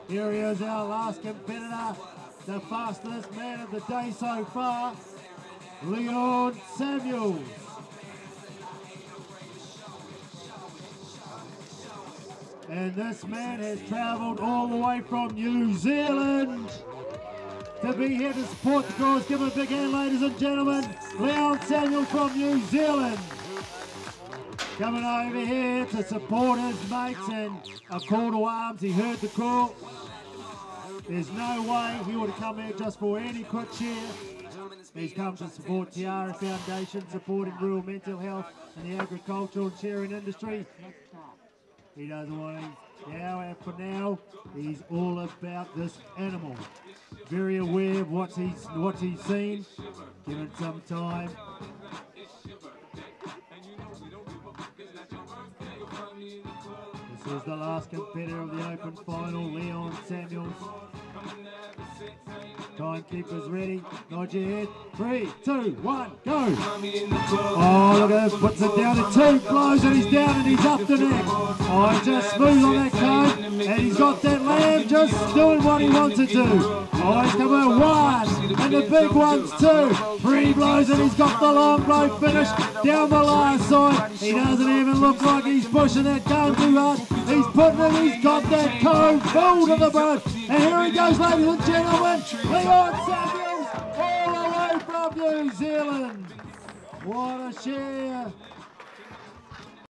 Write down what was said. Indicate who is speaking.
Speaker 1: Here he is, our last competitor, the fastest man of the day so far, Leon Samuels. And this man has travelled all the way from New Zealand to be here to support the cause. Give him a big hand, ladies and gentlemen. Leon Samuels from New Zealand. Coming over here to support his mates, and a call to arms. He heard the call. There's no way he would have come here just for any quick cheer. He's come to support Tiara Foundation, supporting rural mental health and the agricultural and shearing industry. He doesn't want to now, and for now, he's all about this animal. Very aware of what he's seen. Give it some time. This is the last competitor of the open final, Leon Samuels. Timekeepers ready. Nod your head. 3, 2, 1, go. Oh, look at this. Puts it down to 2. Blows and he's down and he's up the neck. Oh, just smooth on that cone. And he's got that lamb just doing what he wants to do. Oh, he's coming 1. And the big one's 2. 3 blows and he's got the long blow finish down the last side. He doesn't even look like he's pushing that cone too hard. He's putting it. He's got that cone full to the bone. And here he goes, ladies and gentlemen. Leon Samuels, all the way from New Zealand. What a share.